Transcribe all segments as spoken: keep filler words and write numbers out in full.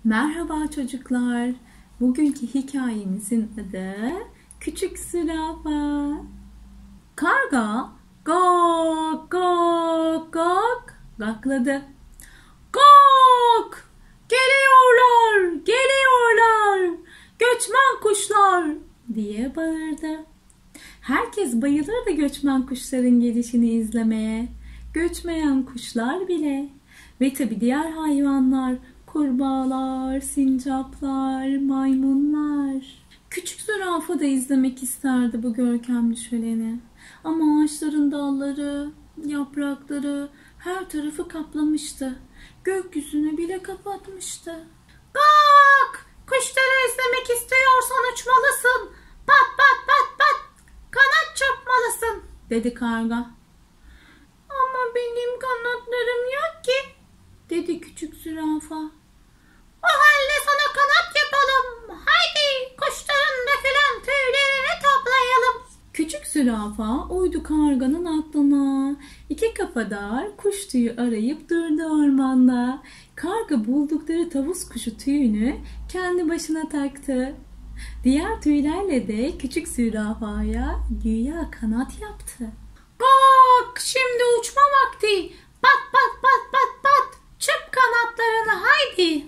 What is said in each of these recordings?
Merhaba çocuklar. Bugünkü hikayemizin adı Küçük Zürafa. Karga gak gak gak gakladı. Gak! Geliyorlar, geliyorlar. Göçmen kuşlar diye bağırdı. Herkes bayılırdı göçmen kuşların gelişini izlemeye. Göçmeyen kuşlar bile. Ve tabii diğer hayvanlar, kurbağalar, sincaplar, maymunlar. Küçük zürafa da izlemek isterdi bu görkemli şöleni. Ama ağaçların dalları, yaprakları her tarafı kaplamıştı. Gökyüzünü bile kapatmıştı. Gak! Kuşları izlemek istiyorsan uçmalısın. Pat pat pat pat! Kanat çırpmalısın, dedi karga. Ama benim kanatlarım yok ki, dedi küçük zürafa. O halde sana kanat yapalım. Haydi kuşların dökülen tüylerini toplayalım. Küçük zürafa uydu karganın aklına. İki kafadar kuş tüyü arayıp durdu ormanda. Karga buldukları tavus kuşu tüyünü kendi başına taktı. Diğer tüylerle de küçük zürafaya güya kanat yaptı. Gak! Şimdi uçma vakti. Pat pat pat pat pat. Çırp kanatlarını haydi.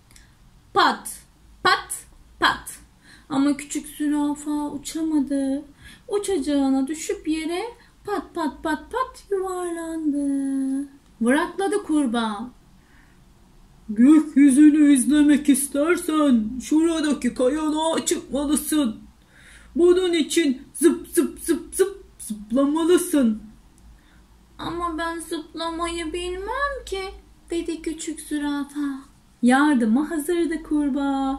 Pat pat pat. Ama küçük zürafa uçamadı. Uçacağına düşüp yere pat pat pat pat yuvarlandı. Vırakladı kurbağa. Gökyüzünü izlemek istersen şuradaki kayalığa çıkmalısın. Bunun için zıp zıp zıp zıp zıplamalısın. Ama ben zıplamayı bilmem ki, dedi küçük zürafa. Yardıma hazırdı kurbağa.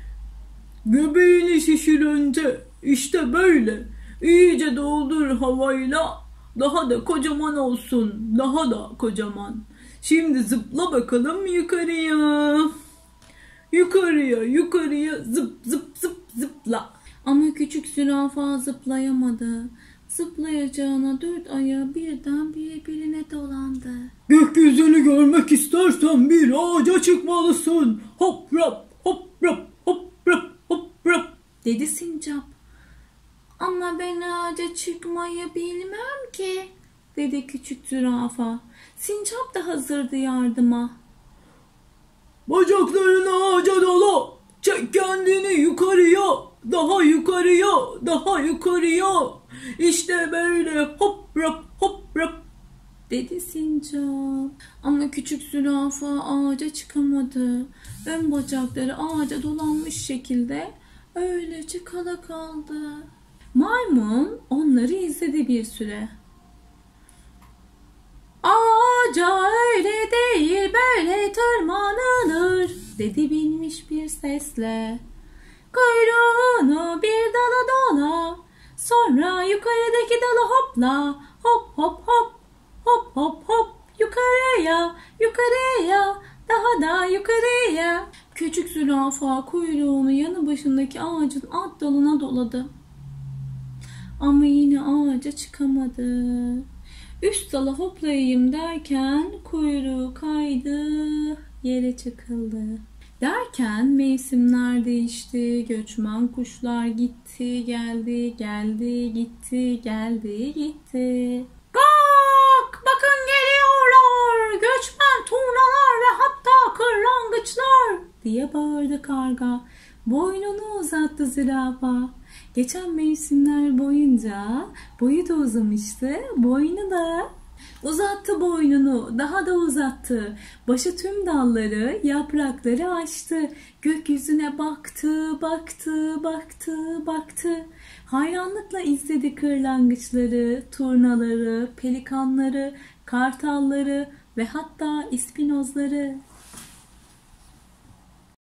Göbeğini şişir önce. İşte böyle. İyice doldur havayla. Daha da kocaman olsun. Daha da kocaman. Şimdi zıpla bakalım yukarıya. Yukarıya, yukarıya zıp zıp zıp zıpla. Ama küçük zürafa zıplayamadı. Zıplayacağına dört ayağı birden birbirine dolandı. Gökyüzünü görmek istersen bir ağaca çıkmalısın. Hop rap hop rap hop rap hop rap, dedi sincap. Ama ben ağaca çıkmayı bilmem ki, dedi küçük zürafa. Sincap da hazırdı yardıma. Bacaklarını ağaca dala. Çek kendini yukarıya. Daha yukarıya. Daha yukarıya. İşte böyle hop rap hop rap, dedi sincap. Ama küçük zürafa ağaca çıkamadı. Ön bacakları ağaca dolanmış şekilde öylece kala kaldı. Maymun onları izledi bir süre. Ağaca öyle değil böyle tırmanılır, dedi bilmiş bir sesle. Kuyruğunu bir dala dola, sonra yukarıdaki dala hopla, hop hop hop, hop hop hop, yukarıya, yukarıya, daha da yukarıya. Küçük zürafa kuyruğunu yanı başındaki ağacın alt dalına doladı. Ama yine ağaca çıkamadı. Üst dala hoplayayım derken kuyruğu kaydı, yere çakıldı. Derken mevsimler değişti, göçmen kuşlar gitti, geldi, geldi, gitti, geldi, gitti. Gak! Bakın geliyorlar, göçmen turnalar ve hatta kırlangıçlar, diye bağırdı karga. Boynunu uzattı zürafa. Geçen mevsimler boyunca boyu da uzamıştı, boynu da. Uzattı boynunu, daha da uzattı. Başı tüm dalları, yaprakları açtı. Gökyüzüne baktı, baktı, baktı, baktı. Hayranlıkla izledi kırlangıçları, turnaları, pelikanları, kartalları ve hatta ispinozları.